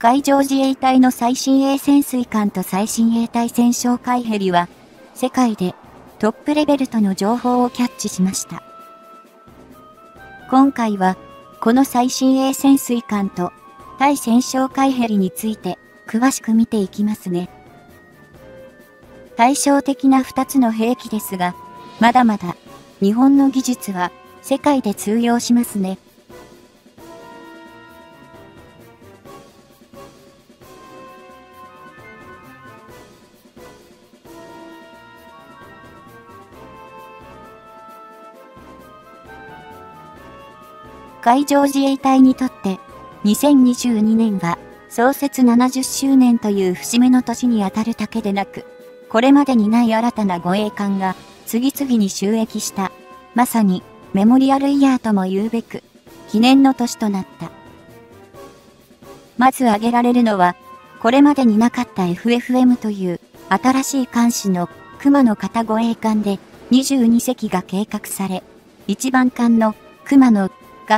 海上自衛隊の最新鋭潜水艦と最新鋭対戦哨戒ヘリは、世界でトップレベルとの情報をキャッチしました。今回は、この最新鋭潜水艦と対戦哨戒ヘリについて詳しく見ていきますね。対照的な2つの兵器ですが、まだまだ日本の技術は世界で通用しますね。海上自衛隊にとって2022年は創設70周年という節目の年にあたるだけでなく、これまでにない新たな護衛艦が次々に就役した、まさにメモリアルイヤーとも言うべく記念の年となった。まず挙げられるのは、これまでになかった FFM という新しい艦種の熊野型護衛艦で22隻が計画され、一番艦の熊野が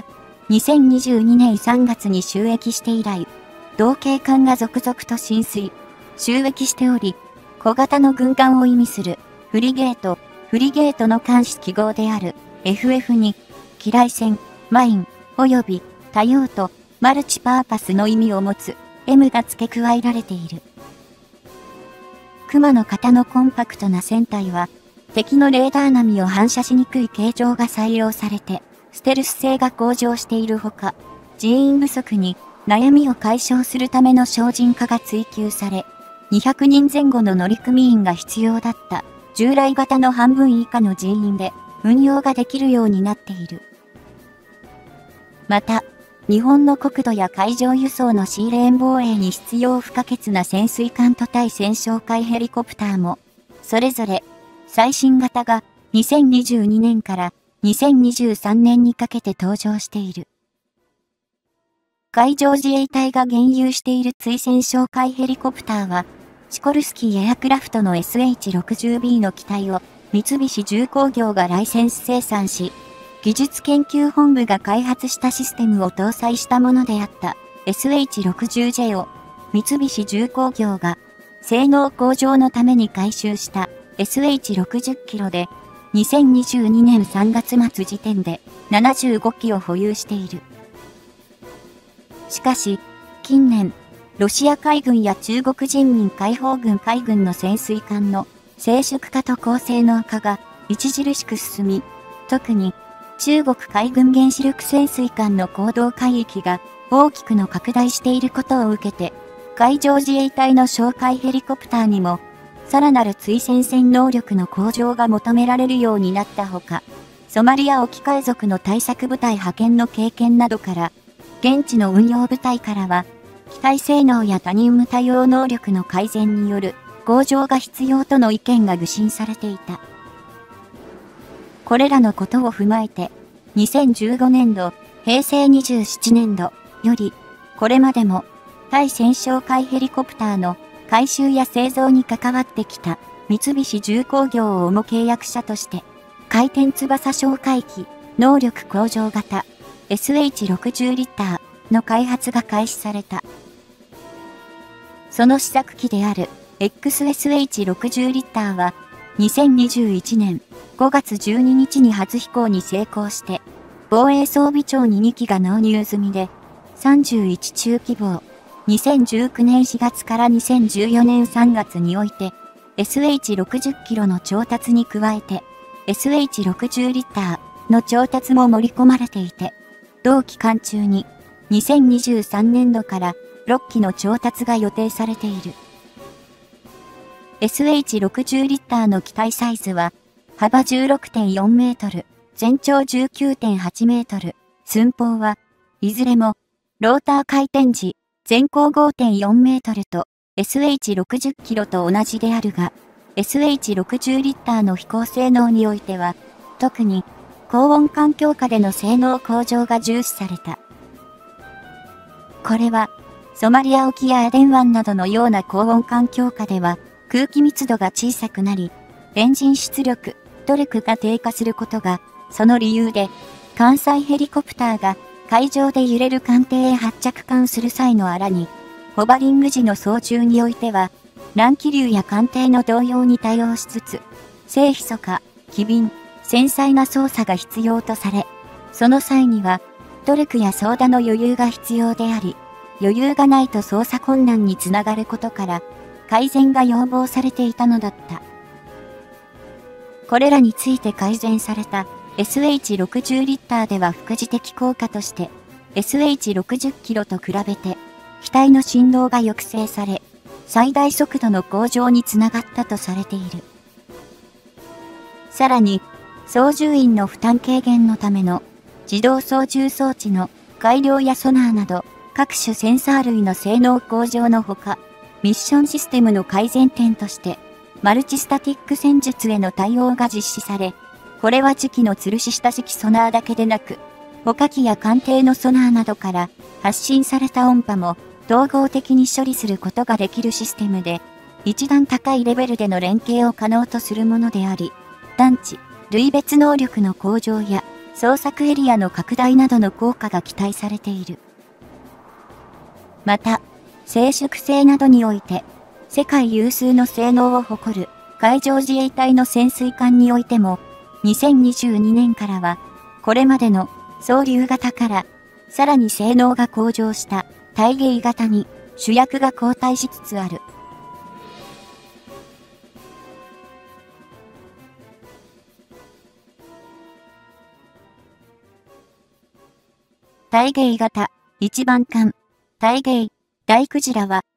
2022年3月に就役して以来、同型艦が続々と進水、就役しており、小型の軍艦を意味するフリゲートの艦種記号である FF に、機雷船、マイン、及び多用途、マルチパーパスの意味を持つ M が付け加えられている。熊野型のコンパクトな船体は、敵のレーダー波を反射しにくい形状が採用されて、ステルス性が向上しているほか、人員不足に悩みを解消するための省人化が追求され、200人前後の乗組員が必要だった従来型の半分以下の人員で運用ができるようになっている。また、日本の国土や海上輸送のシーレーン防衛に必要不可欠な潜水艦と対戦哨戒ヘリコプターも、それぞれ最新型が2022年から2023年にかけて登場している。海上自衛隊が現有している追戦哨戒ヘリコプターは、シコルスキーエアクラフトの SH-60B の機体を三菱重工業がライセンス生産し、技術研究本部が開発したシステムを搭載したものであった SH-60J を三菱重工業が性能向上のために改修した SH-60 キロで、2022年3月末時点で75機を保有している。しかし、近年、ロシア海軍や中国人民解放軍海軍の潜水艦の静粛化と高性能化が著しく進み、特に中国海軍原子力潜水艦の行動海域が大きくの拡大していることを受けて、海上自衛隊の哨戒ヘリコプターにも、さらなる追戦戦能力の向上が求められるようになったほか、ソマリア沖海賊の対策部隊派遣の経験などから、現地の運用部隊からは、機体性能や多任務対応能力の改善による向上が必要との意見が具申されていた。これらのことを踏まえて、2015年度、平成27年度より、これまでも対戦哨戒ヘリコプターの改修や製造に関わってきた三菱重工業を主契約者として、回転翼哨戒機能力向上型 SH-60 リッターの開発が開始された。その試作機である XSH-60 リッターは2021年5月12日に初飛行に成功して、防衛装備庁に2機が納入済みで、31中規模、2019年4月から2014年3月において、SH-60 キロの調達に加えて、SH-60 リッターの調達も盛り込まれていて、同期間中に2023年度から6機の調達が予定されている。SH-60 リッターの機体サイズは、幅 16.4 メートル、全長 19.8 メートル、寸法はいずれも、ローター回転時、全高 5.4 メートルと SH-60 キロと同じであるが、SH-60 リッターの飛行性能においては、特に高温環境下での性能向上が重視された。これは、ソマリア沖やエデン湾などのような高温環境下では、空気密度が小さくなり、エンジン出力、トルクが低下することが、その理由で、艦載ヘリコプターが海上で揺れる艦艇へ発着艦する際のあらに、 ホバリング時の操縦においては、乱気流や艦艇の動揺に対応しつつ、静秘か、機敏、繊細な操作が必要とされ、その際には、トルクや操舵の余裕が必要であり、余裕がないと操作困難につながることから、改善が要望されていたのだった。これらについて改善された SH60 リッターでは副次的効果として、SH60 キロと比べて、機体の振動が抑制され、最大速度の向上につながったとされている。さらに、操縦員の負担軽減のための自動操縦装置の改良やソナーなど各種センサー類の性能向上のほか、ミッションシステムの改善点として、マルチスタティック戦術への対応が実施され、これは磁気の吊るし下式ソナーだけでなく、他機や艦艇のソナーなどから発信された音波も統合的に処理することができるシステムで、一段高いレベルでの連携を可能とするものであり、探知、類別能力の向上や捜索エリアの拡大などの効果が期待されている。また、静粛性などにおいて、世界有数の性能を誇る海上自衛隊の潜水艦においても、2022年からは、これまでの双竜型から、さらに性能が向上した対鯨型に主役が交代しつつある。対鯨型一番艦対鯨大クジラは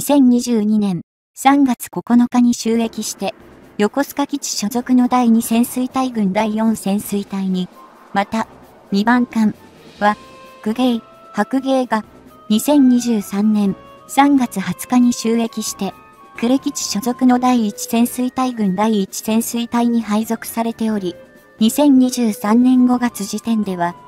2022年3月9日に就役して横須賀基地所属の第2潜水隊群第4潜水隊に、また2番艦は公鯨白鯨が2023年3月20日に就役して呉基地所属の第1潜水隊群第1潜水隊に配属されており、2023年5月時点では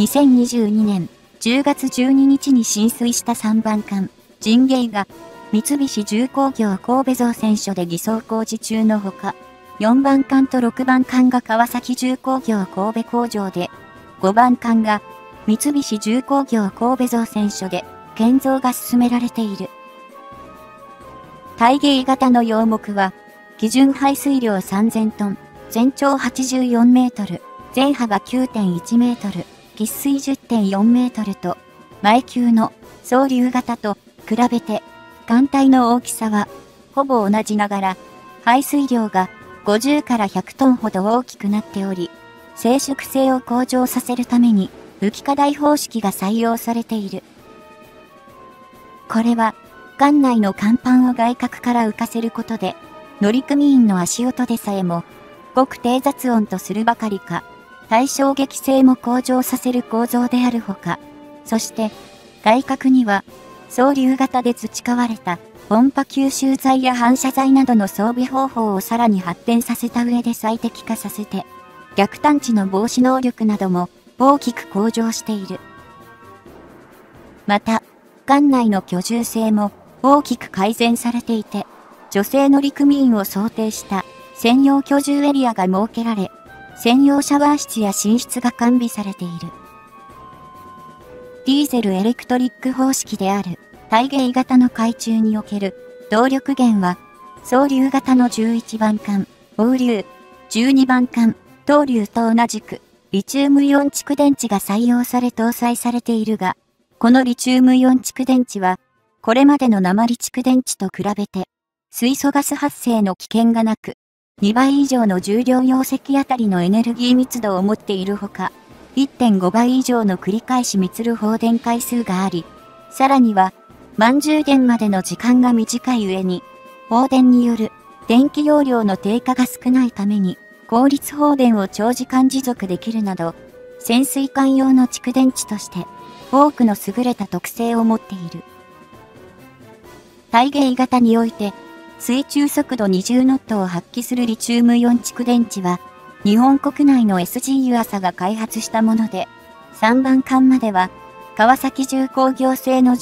2022年10月12日に進水した3番艦、陣鯨が、三菱重工業神戸造船所で偽装工事中のほか、4番艦と6番艦が川崎重工業神戸工場で、5番艦が、三菱重工業神戸造船所で、建造が進められている。対鯨型の洋目は、基準排水量3000トン、全長84メートル、全幅9.1メートル、喫水10.4メートルと、前級の双竜型と比べて、艦体の大きさはほぼ同じながら、排水量が50から100トンほど大きくなっており、静粛性を向上させるために浮き課題方式が採用されている。これは、艦内の甲板を外角から浮かせることで、乗組員の足音でさえも、ごく低雑音とするばかりか、対衝撃性も向上させる構造であるほか、そして、外角には、双竜型で培われた音波吸収材や反射材などの装備方法をさらに発展させた上で最適化させて、逆探知の防止能力なども大きく向上している。また、艦内の居住性も大きく改善されていて、女性乗組員を想定した専用居住エリアが設けられ、専用シャワー室や寝室が完備されている。ディーゼルエレクトリック方式である対鯨型の海中における動力源は、双竜型の11番艦、黄龍、12番艦、東龍と同じく、リチウムイオン蓄電池が採用され搭載されているが、このリチウムイオン蓄電池は、これまでの鉛蓄電池と比べて、水素ガス発生の危険がなく、2倍以上の重量容積あたりのエネルギー密度を持っているほか、1.5 倍以上の繰り返し満る放電回数があり、さらには、満充電までの時間が短い上に、放電による電気容量の低下が少ないために、効率放電を長時間持続できるなど、潜水艦用の蓄電池として、多くの優れた特性を持っている。対鯨型において、水中速度20ノットを発揮するリチウムイオン蓄電池は、日本国内の SG 湯浅が開発したもので、3番艦までは、川崎重工業製の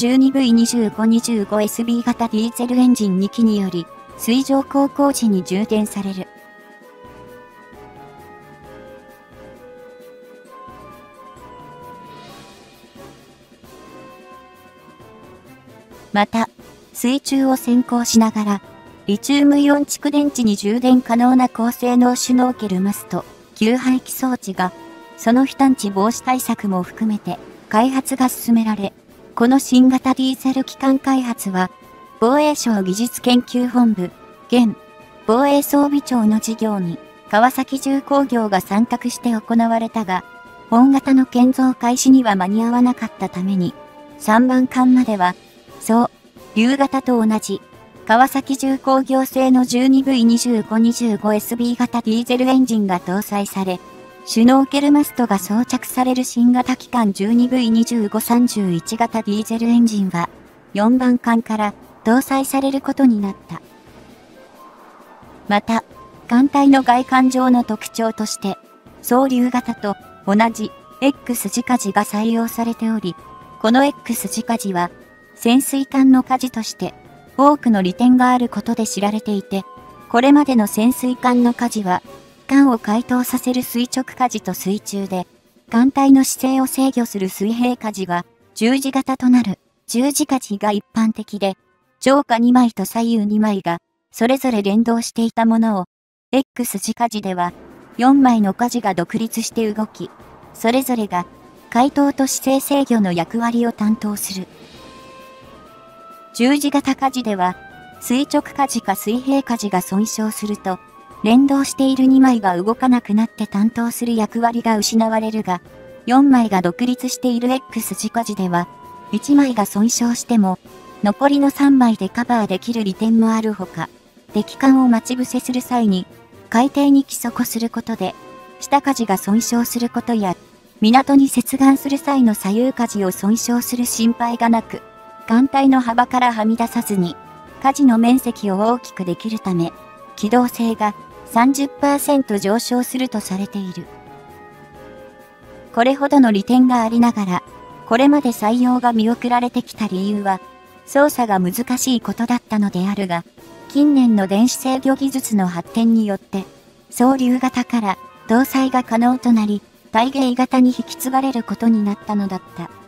12V2525SB 型ディーゼルエンジン2機により、水上航行時に充電される。また、 水中を潜航しながら、リチウムイオン蓄電池に充電可能な高性能シュノーケルマスト、給排気装置が、その飛探知防止対策も含めて開発が進められ、この新型ディーゼル機関開発は、防衛省技術研究本部、現防衛装備庁の事業に川崎重工業が参画して行われたが、本型の建造開始には間に合わなかったために、3番艦までは、竜型と同じ、川崎重工業製の 12V2525SB 型ディーゼルエンジンが搭載され、シュノーケルマストが装着される新型機関 12V2531 型ディーゼルエンジンは、4番艦から搭載されることになった。また、艦体の外観上の特徴として、双竜型と同じ X 字舵が採用されており、この X 字舵は、潜水艦の舵として、多くの利点があることで知られていて、これまでの潜水艦の舵は、艦を回答させる垂直舵と水中で、艦体の姿勢を制御する水平舵は、十字型となる十字舵が一般的で、上下2枚と左右2枚が、それぞれ連動していたものを、X 字舵では、4枚の舵が独立して動き、それぞれが、回答と姿勢制御の役割を担当する。十字型舵では、垂直舵か水平舵が損傷すると、連動している2枚が動かなくなって担当する役割が失われるが、4枚が独立している X 字舵では、1枚が損傷しても、残りの3枚でカバーできる利点もあるほか、敵艦を待ち伏せする際に、海底に帰底することで、下舵が損傷することや、港に接岸する際の左右舵を損傷する心配がなく、艦体の幅からはみ出さずに、舵の面積を大きくできるため、機動性が 30% 上昇するとされている。これほどの利点がありながら、これまで採用が見送られてきた理由は、操作が難しいことだったのであるが、近年の電子制御技術の発展によって、双竜型から搭載が可能となり、対迎型に引き継がれることになったのだった。